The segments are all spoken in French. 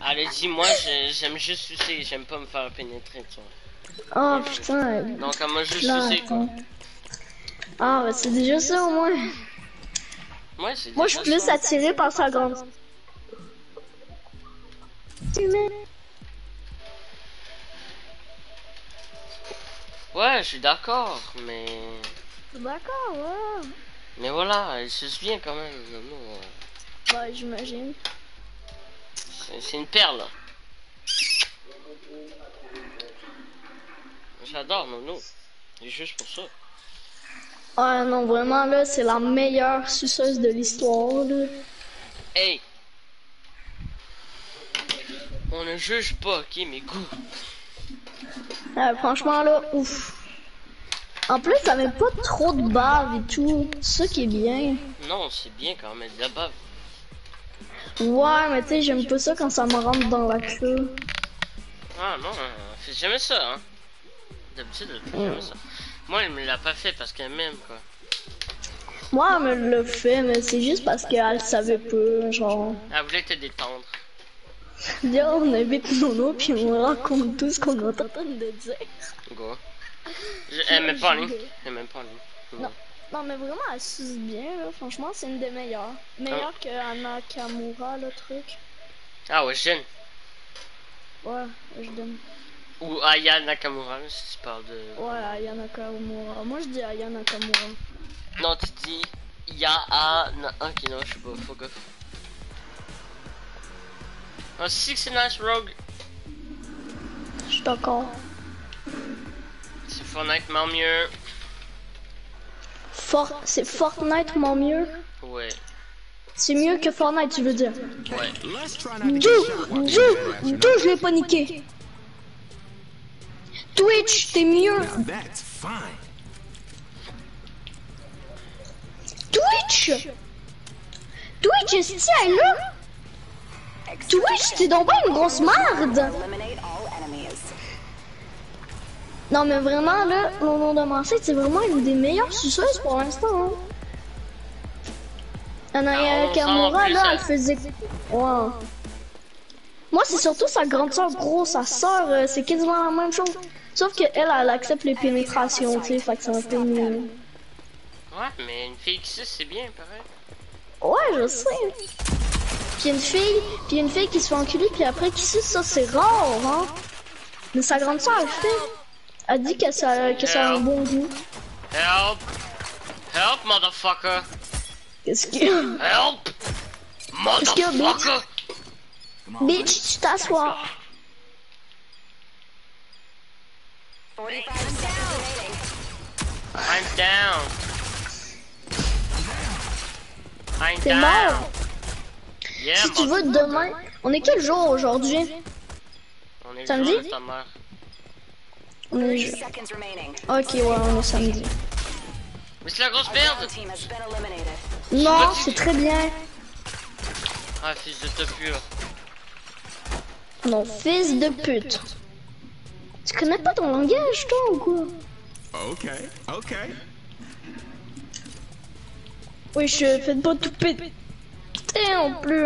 Allez, dis-moi, j'aime juste sucer, j'aime pas me faire pénétrer, tu vois. Oh putain. Donc, elle m'a juste Là, sucé, quoi. Ah, bah c'est déjà ça au moins. Ouais, c'est Moi, je suis plus attiré par sa grande. Ouais, je suis d'accord, mais... D'accord, ouais. Mais voilà, elle suce bien quand même, Nono. Ouais, j'imagine. C'est une perle. J'adore Nono. C'est juste pour ça. Ah non, vraiment, là, c'est la meilleure suceuse de l'histoire, là. Hey! On ne juge pas, ok, mes goûts. Franchement, là, ouf. En plus, ça met pas trop de bave et tout. C'est ça qui est bien. Non, c'est bien quand même, de la bave. Ouais, mais tu sais, j'aime pas ça quand ça me rentre dans la queue. Ah non, fait jamais ça, hein. D'habitude, elle fait jamais ça. Moi, elle me l'a pas fait parce qu'elle m'aime, quoi. Moi, elle me le fait, mais c'est juste parce qu'elle savait pas, genre. Elle voulait te détendre. Viens, on invite Nono, puis on raconte tout ce qu'on est en train de dire. Go. Elle m'aime pas en ligne. Elle m'aime pas en ligne. Non. Non, mais vraiment, elle suce bien, là. Franchement, c'est une des meilleures. Meilleure que Anna Nakamura, le truc. Ah ouais, je donne. Ouais, je donne. Ou Aya Nakamura, si tu parles de... Ouais, Aya Nakamura. Moi, je dis Aya Nakamura. Non, tu dis Ya ok, non, je sais pas, fuck off. Oh, 69 Rogue. Je suis d'accord. C'est Fortnite, mais mieux. C'est Fortnite, mon mieux. Ouais. C'est mieux que Fortnite, tu veux dire. Ouais. Je l'ai paniqué. Twitch, t'es mieux. Twitch, est-ce elle là? Twitch, t'es donc pas une grosse merde. Non mais vraiment là, mon nom de Marseille, c'est vraiment une des meilleures suceuses pour l'instant. Hein. Anaya Nakamura là, elle faisait... Ouais. Moi c'est surtout sa grande soeur, gros, sa soeur, c'est quasiment la même chose. Sauf que elle accepte les pénétrations, tu sais, fait que c'est un peu mieux. Ouais, mais une fille qui suce, c'est bien, pareil. Ouais, je sais. Puis une fille qui se fait enculer, puis après qui suce, ça c'est rare, hein. Mais sa grande soeur, elle fait. Elle dit que ça a un bon goût. Help! Help, motherfucker! Qu'est-ce qu'il y a? Help! Motherfucker! Bitch, tu t'assois. I'm down. T'es mort. Yeah, si tu veux, demain... On est quel jour aujourd'hui? On est samedi? Ta mère. On est... Ok, ouais, on est samedi. Mais c'est la grosse merde! Non, c'est très bien. Ah, fils de te pure. Non, fils de pute. Tu connais pas ton langage, toi, ou quoi? Ok. Oui, je fais pas tout péter en plus.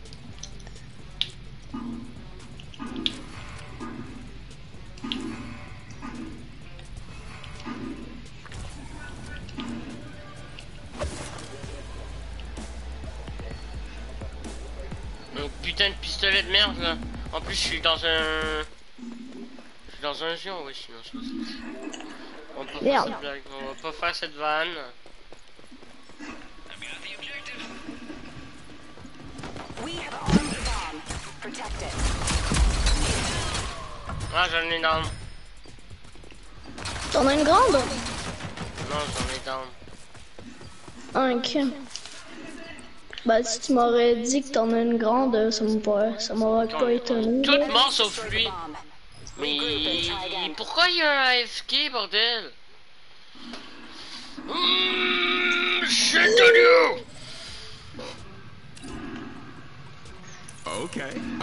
Un putain de pistolet de merde là. En plus, je suis dans un. Je suis dans un géant, oui, sinon je pense. On va pas faire cette blague, on va pas faire cette vanne. Ah, j'en ai down. T'en as une grande? Non, j'en ai down. Ah, ok. Bah, si tu m'aurais dit que t'en as une grande, ça m'aurait pas étonné. Tout mort sauf lui. Mais pourquoi il y a un AFK, bordel? Shit on you! Ok.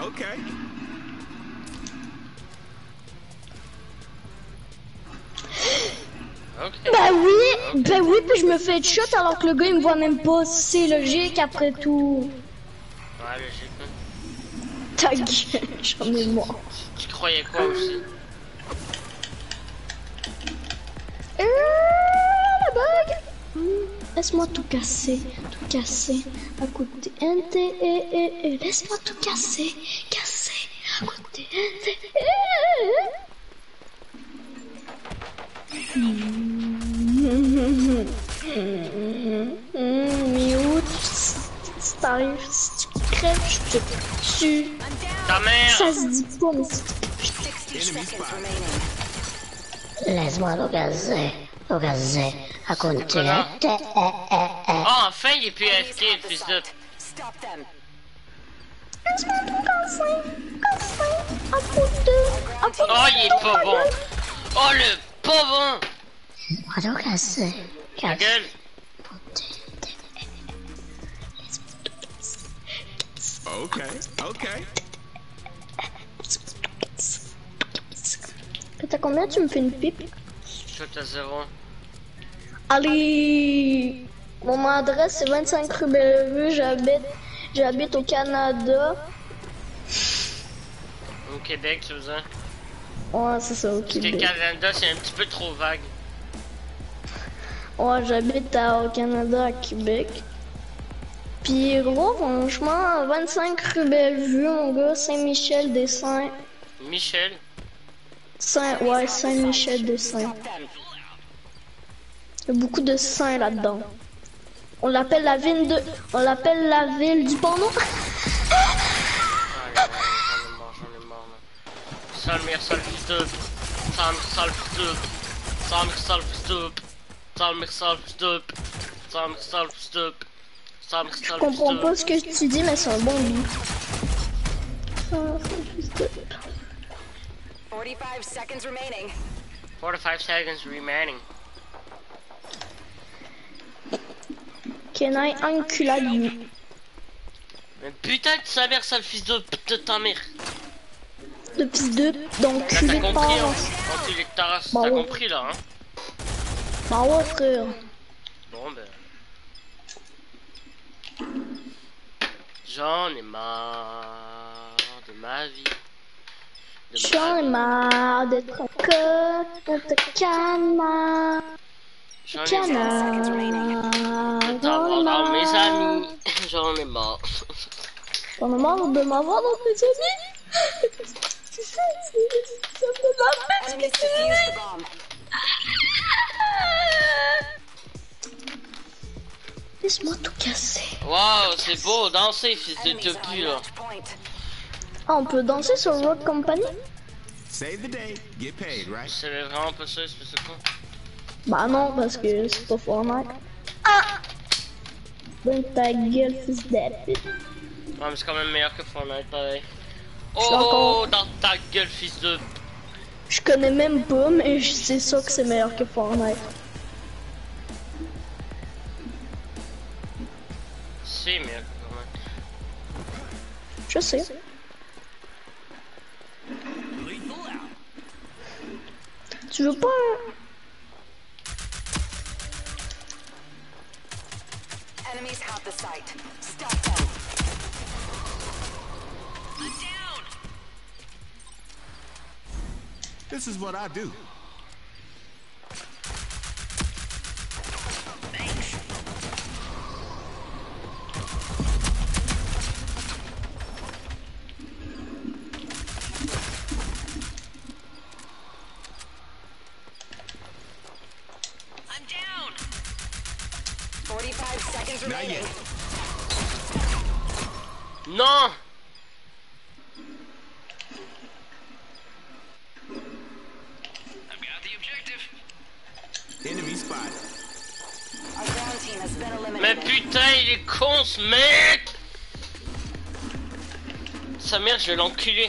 Bah oui, puis je me fais headshot alors que le gars il me voit même pas. C'est logique après tout. Ouais, logique. Ta gueule, j'en ai marre. Tu croyais quoi aussi? La bague. Laisse-moi tout casser, à côté NT, laisse-moi tout casser, à côté NT. Miou, si t'arrives, si tu crèves, je te tue. Ta mère! Ça se dit pas, mais si Enemy spot. Laisse-moi le gazer, à côté. Connard. Oh, enfin il est plus AFK, le fils de... laisse-moi tout casser, à côté. Oh, il est pas bon! Oh, le pas bon! Laisse-moi le gazer, Ta gueule! Okay. T'as combien tu me fais une pipe? Toi, t'as 0. Allez, mon adresse c'est 25 rue Bellevue, j'habite au Canada. Au Québec, tu veux dire? Ouais, c'est ça, au Parce que Québec. Canada, c'est un petit peu trop vague. Ouais, j'habite au Canada, à Québec. Puis gros, franchement, 25 rue Bellevue, mon gars, Saint-Michel-des-Saints. Michel? Saint-Michel-des-Saints. Il y a beaucoup de saints là-dedans. On l'appelle la ville du porno. Ah, j'en ai marre, là. Sale mère, sale fils de... Sale fils de... Sale fils de... Je comprends pas ce que tu dis, mais c'est un bon beat. 45 seconds remaining. 45 seconds remaining. Can I enculade you? Mais putain de sa mère, sale fils de ta mère. Depuis deux, donc Là, t'as culé de compris, hein? parents. Enculé de ta race, Bah t'as ouais. compris là, hein? Bah ouais, frère. Bon ben... J'en ai marre de ma vie. J'en ai marre d'être encore dans ta canard. J'en ai marre de t'avoir dans mes amis. J'en ai marre. J'en ai marre de m'avoir dans tes amis. Tu sais, ça me fait Enemies defused the bomb. Laisse-moi tout casser. Waouh, c'est beau, danser, fils de Enemies on topu là. match point. Ah, on peut danser sur Road Company? Save the day, get paid, right? C'est vraiment pas ça, c'est quoi? Bah non, parce que c'est pas Fortnite. Ah! Dans ta gueule, fils d'épée. Ouais, mais c'est quand même meilleur que Fortnite, pareil. suis Oh, d'accord. dans ta gueule, fils de... Je connais même pas, mais je sais ça que c'est meilleur que Fortnite. C'est meilleur que Fortnite. Je sais. Tu veux pas... Enemies have the site. Stop them. This is what I do. I'm down. 45 seconds Not remaining. yet. Non! Enemy spotted. Our ground team has been Mais eliminated. putain, il est con ce mec! Sa mère, je vais l'enculer.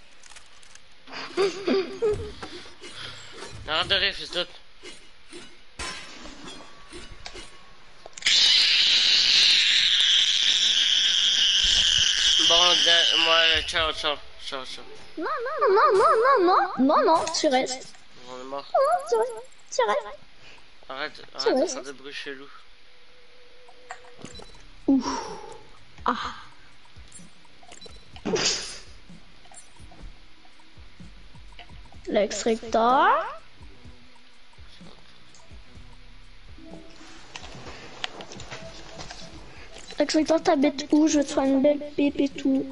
Arrête de rire, fils de... Bon, moi, ciao. Non, tu restes. J'en ai marre. Non, tu restes. Arrête C'est vrai, de faire des bruits chelous. L'extracteur. L'extracteur, t'habites où? Je veux te faire une belle pipe et tout.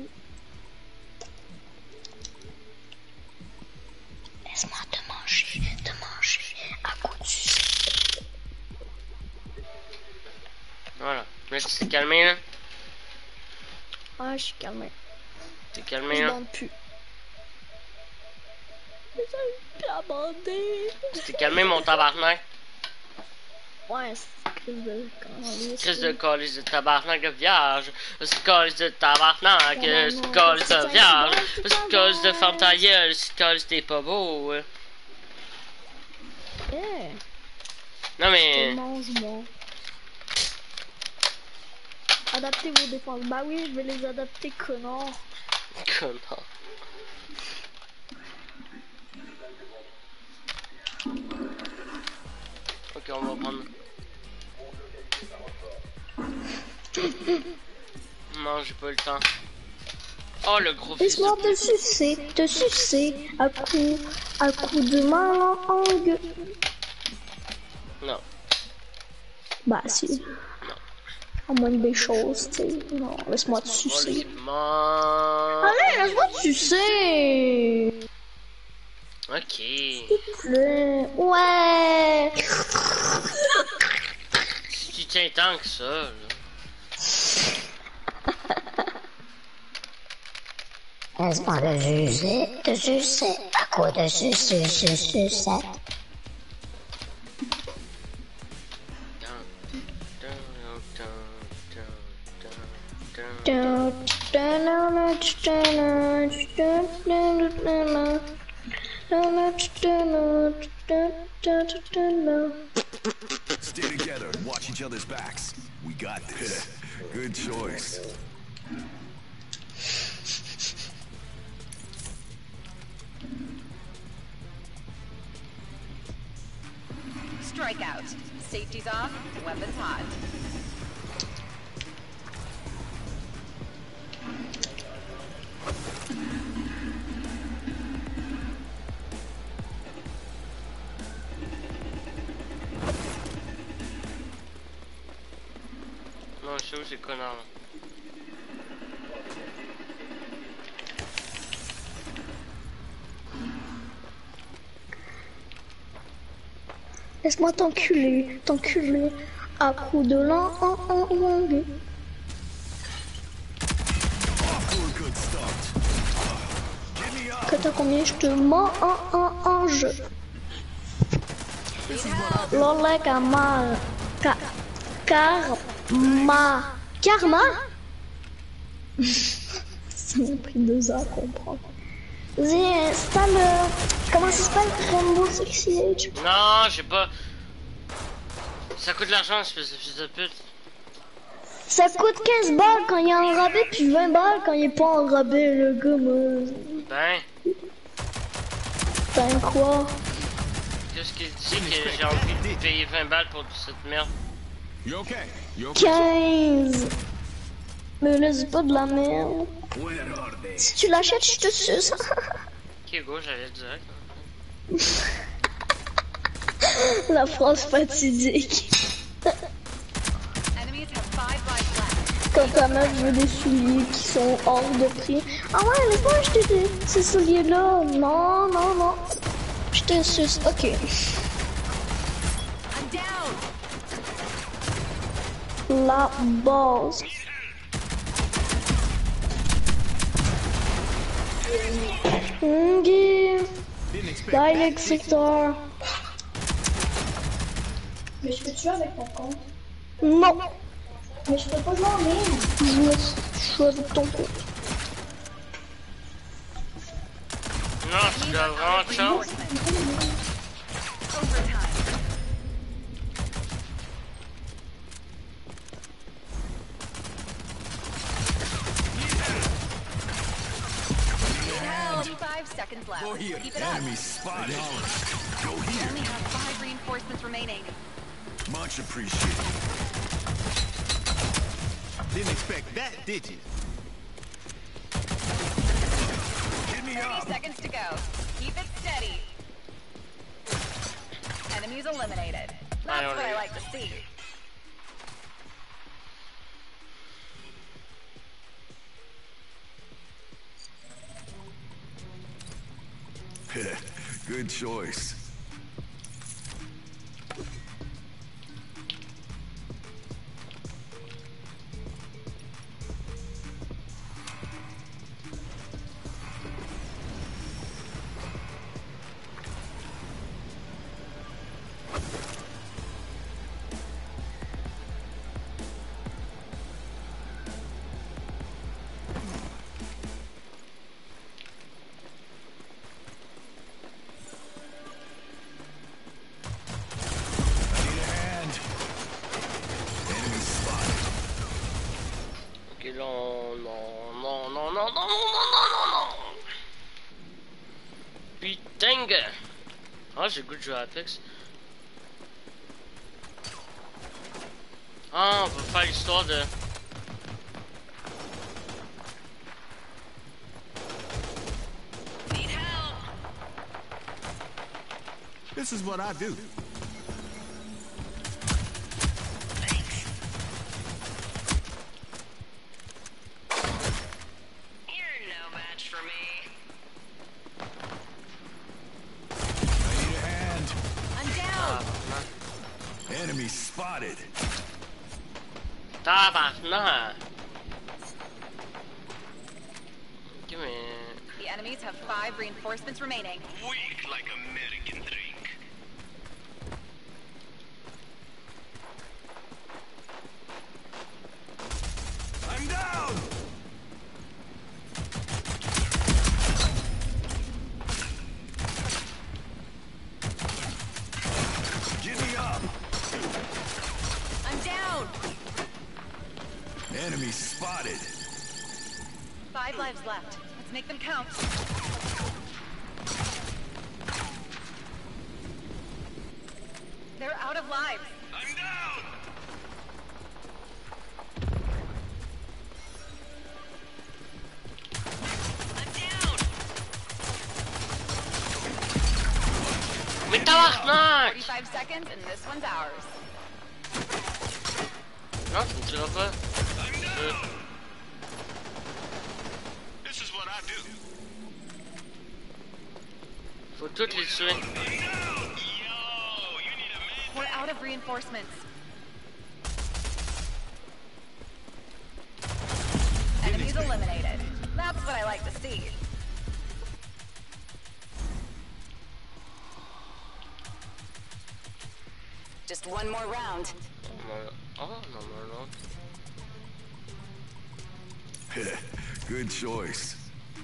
Laisse-moi te manger à coup de sucre. Voilà. Là, tu t'es calmé, là? Ah, je suis calmé. T'es calmé, Je là? bande plus. Mais ça me fait abandonner. Tu t'es calmé, mon tabarnak? Ouais, c'est crise de calice. Crise de calice de tabarnak de vierge. C'est calice de tabarnak. C'est calice de vierge. C'est calice de femme ta gueule. C'est calice t'es pas beau. Yeah. Non, Je mais... mange, moi. Adaptez vos défenses. Bah oui, je vais les adapter, connard. Connard. Ok, on va prendre... Non, j'ai pas eu le temps. Oh, le gros fils Laisse-moi de... te sucer, à coup de langue. Non. Bah si. À moins des choses, tu sais. Non, laisse-moi te sucer. Honnêtement... Allez, laisse-moi te sucer. Ok. S'il te plaît. Ouais. Si tu tiens tant que ça, là. Laisse-moi te sucer, à coup de sucette. Stay together and watch each other's backs. We got this. Good choice. Strikeout. Safety's off, weapons hot. Non, je sais où c'est connard, là. Laisse-moi t'enculer, à coup de langue. Off to a good start. Get me up. Que t'as combien je te mange. Lola Kamar. Karma. Ça m'a pris 2 heures à comprendre. Vas-y, installe. Comment ça s'appelle? Rainbow Six Siege. Non, j'ai pas... Ça coûte de l'argent, espèce de fils de pute. Ça coûte 15 balles quand il est en rabais, puis 20 balles quand il est pas en rabais, le gars, moi. Ben quoi? Qu'est-ce qu'il dit que j'ai envie de payer 20 balles pour cette merde? You okay? You okay? 15. Mais là, c'est pas de la merde. Si tu l'achètes, je te suce. Ok, go, j'allais dire. La phrase fatidique. Enemies have 5 lives left. Quand ta mère veut des souliers qui sont hors de prix. Ah ouais, laisse-moi acheter ces souliers-là. Non, non, non. Je te suce. Ok. I'm down. La base. Ok. Didn't expect Bye, that. l'extracteur. Mais je peux tuer avec ton compte? Non. Mais je peux pas jouer en ligne. Je joue avec ton compte. Non, tu dois vraiment de chance. Overtime. Only 5 seconds left. Go here. Keep it up. Enemy spotted. Go We here. only have 5 reinforcements remaining. Much appreciated. Didn't expect that, did you? Get me 30 up. seconds to go. Keep it steady. Enemies eliminated. That's what I like to see. Good choice. Putain! Ah, j'ai le goût de jouer à Apex. Ah, on va faire l'histoire de... This is what I do. You're no match for me. I need a hand. I'm down. Enemy spotted. Tabarnak! Give me... The enemies have 5 reinforcements remaining. Weak like American drink. I'm down. Get me up. I'm down. Enemy spotted. 5 lives left. Let's make them count. They're out of lives. I'm down. I'm down. Mais tabarnak! 45 seconds and this one's ours. Non, tu me tueras pas. This is what I do. Faut toutes les tuer. We're out of reinforcements. Enemies eliminated. That's what I like to see. Just one more round. Oh, non, non, non. Good choice.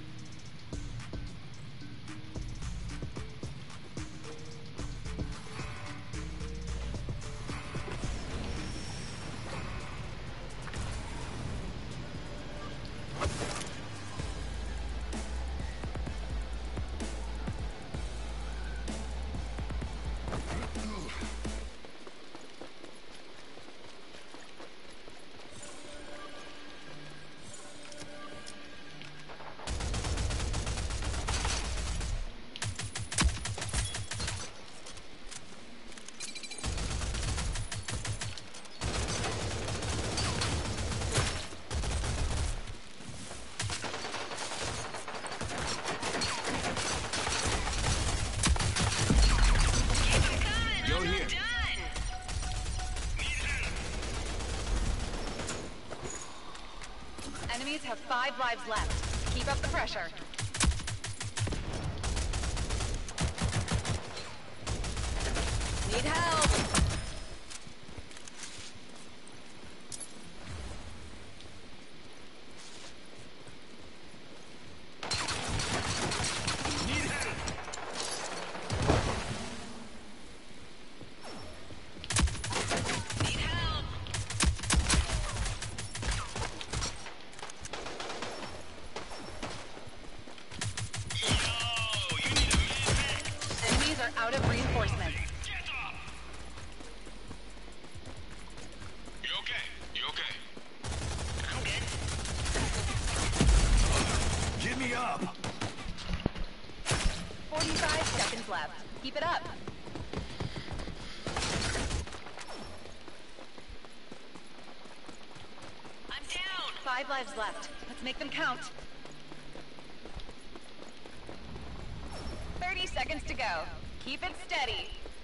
Enemies have 5 lives left. Keep up the pressure. Need help. Enemies are out of reinforcements. You okay? You okay? I'm good. Get me up. 45 seconds left. Keep it up. 5 lives left. Let's make them count. 30 seconds to go. Keep it steady.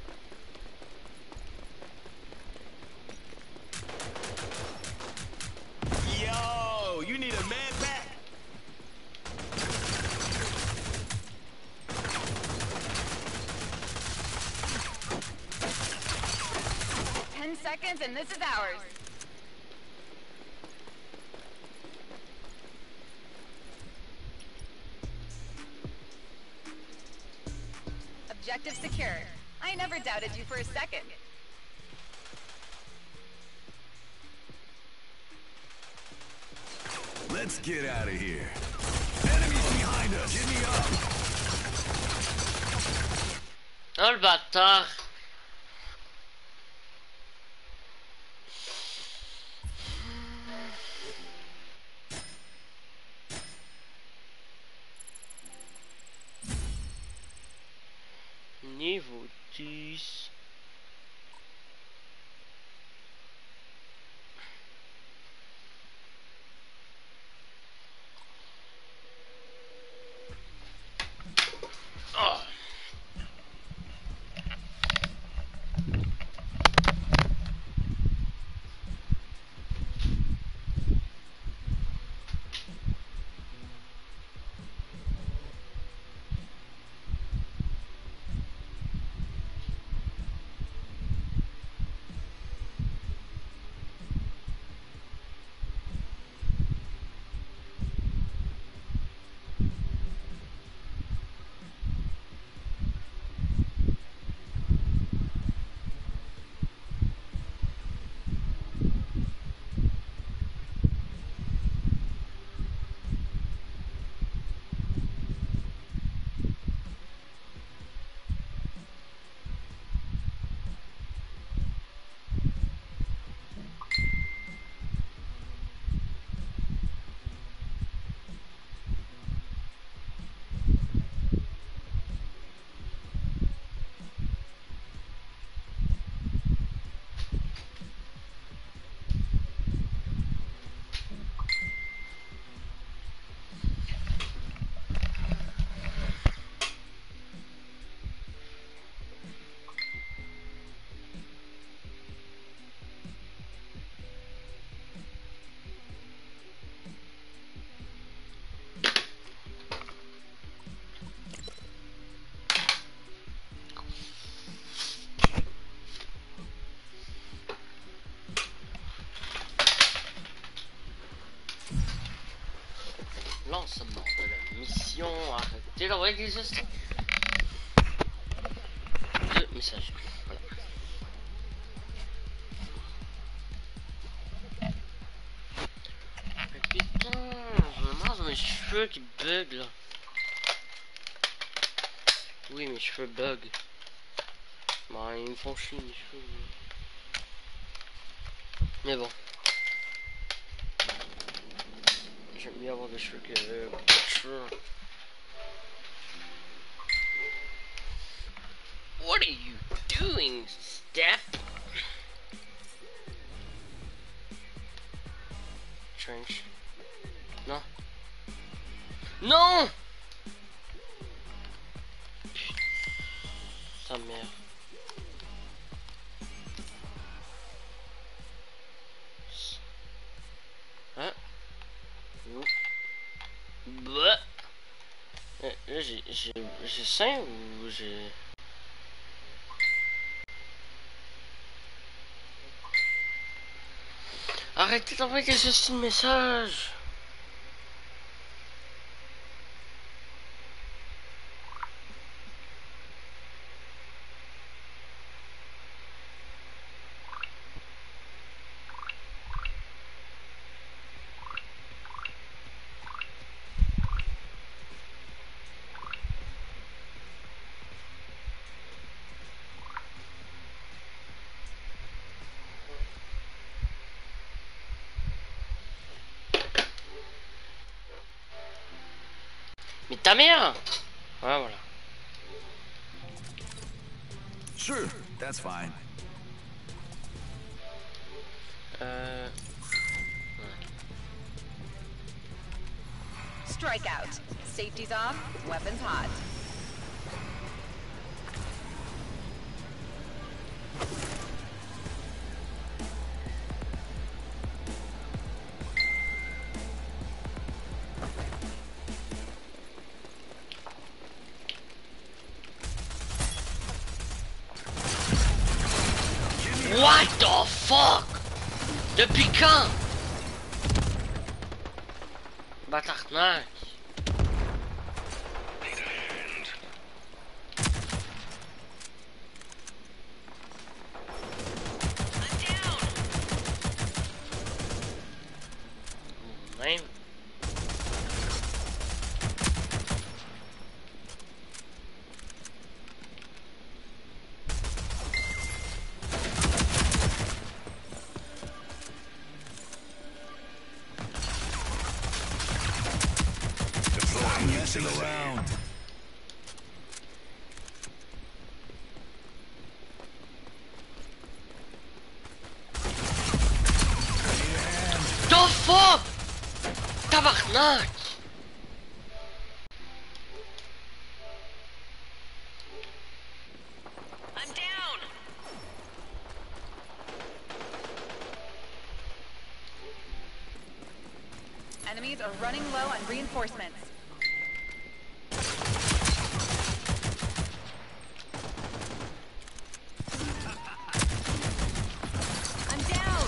Yo, you need a med pack? Ten seconds and this is ours. Objective secured. I never doubted you for a second. Let's get out of here. Enemies behind us. Get me up. Oh le bâtard. Niveau 10. Oh. Lancement de la mission, arrêtez d'envoyer des gestes. Deux messages. Voilà. Mais putain, j'en ai marre de mes cheveux qui bug là. Oui, mes cheveux bug. Bah, ils me font chier mes cheveux. Mais bon. J'aime bien avoir des cheveux que pas de cheveux. What are you doing, Steph? Trench. Non. Non! Putain, merde. Hein? Bah. Là, j'ai 5 ou j'ai... Arrêtez d'envoyer ce message. Mais ta mère! Ouais, voilà. Sure, that's fine. Ouais. strikeout. Safety's off, weapons hot. What the fuck? Depuis quand? Bâtarnac. Même. Messing around. The fuck? Tabarnak! I'm down. Enemies are running low on reinforcements. I'm down.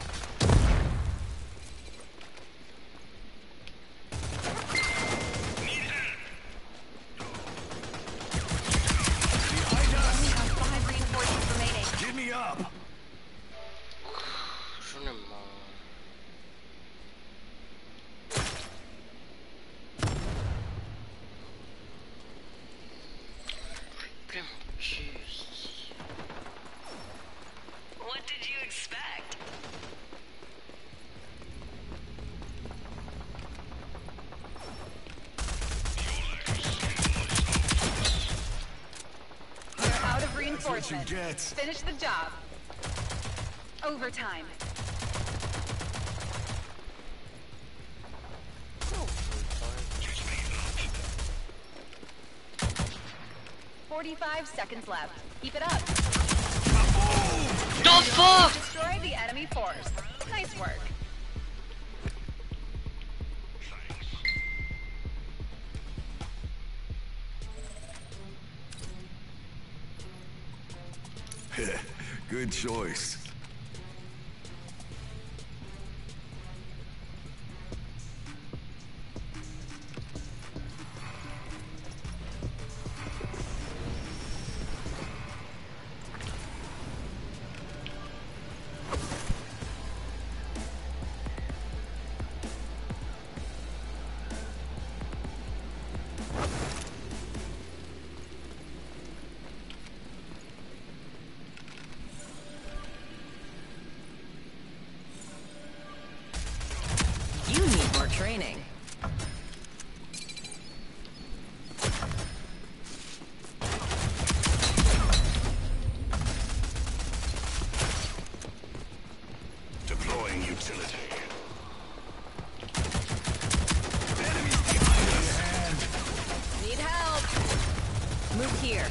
Only have 5 reinforcements remaining. Get me up. J'en ai marre. Plein mon cul. What did you expect? You're out of What you reinforcements. get. Finish the job. Overtime. Oh, 45 seconds left. Keep it up. the fuck? Destroy the enemy force. Nice work. Good choice. You need more training. Deploying utility. Need help. Move here.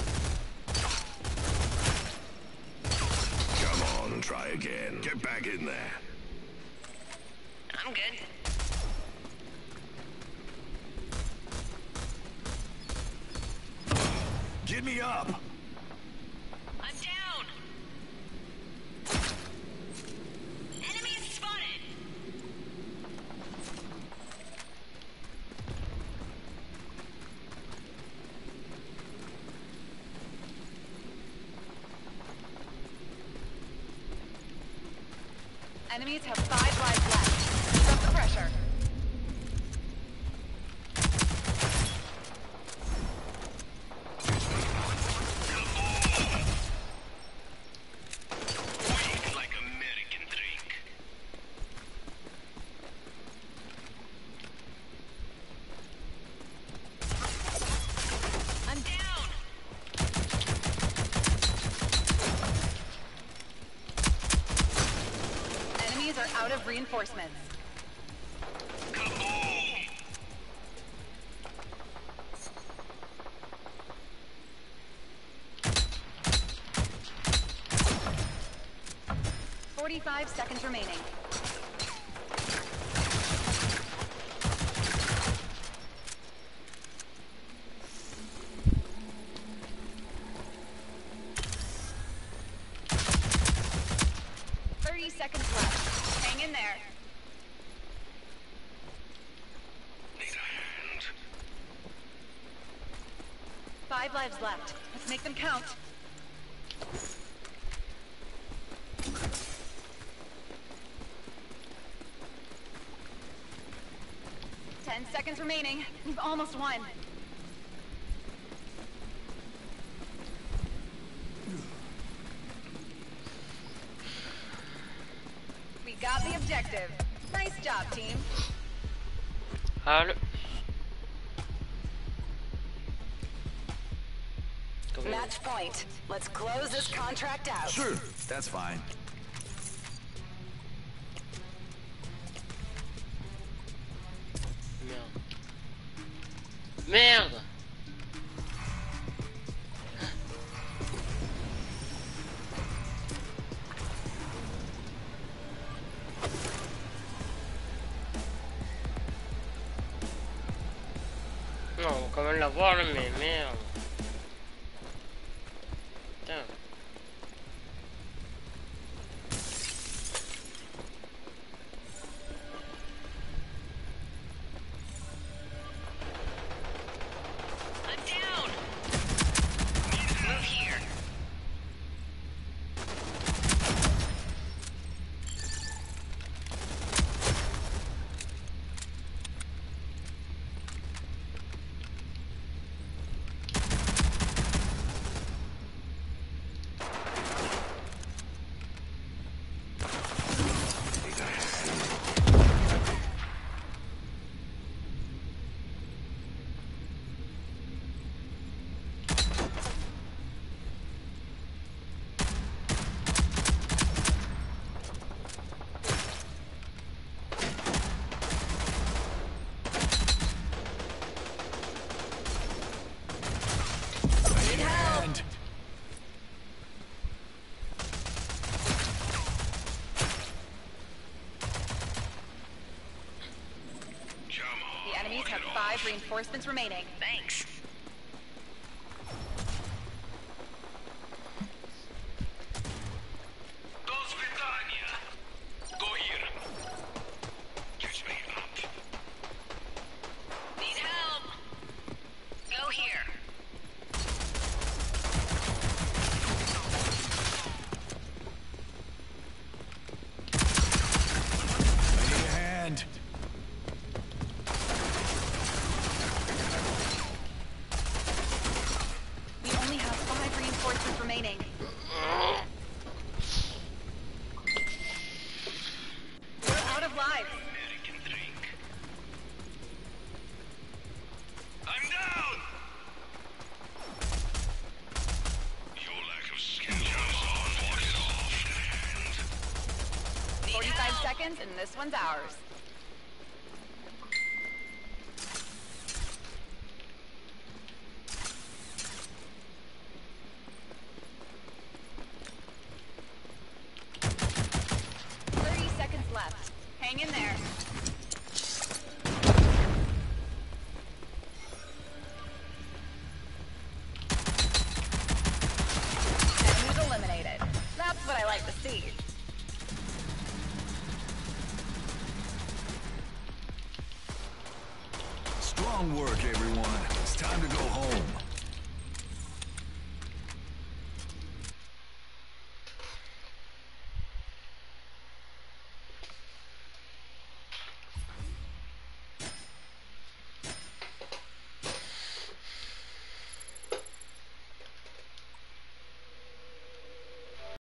Come on, try again. Get back in there. I'm good. Get me up. I'm down. Enemies spotted. Enemies have 5 lives left. Keep up the pressure. Weak like American drink. I'm down. Enemies are out of reinforcements. 45 seconds remaining. Seconds left. Hang in there. Need a hand. 5 lives left. Let's make them count. Ten seconds remaining. We've almost won. Got the objective. Nice job, team. Allô. Match point. Let's close this contract out. Sure, that's fine. Merde. Merde. Non, on va quand même l'avoir, là, mais merde. Putain. I'm down. Move here. The enemies have 5 reinforcements remaining. Thanks. Go here. Catch me up. Need help. Go here. I need a hand. We only have 5 reinforcements remaining. We're out of lives. American drink. I'm down. Your lack of skill is on. Walk it off. 45 seconds, and this one's ours. Left. Hang in there. Enemies eliminated. That's what I like to see. Strong work, everyone. It's time to go home.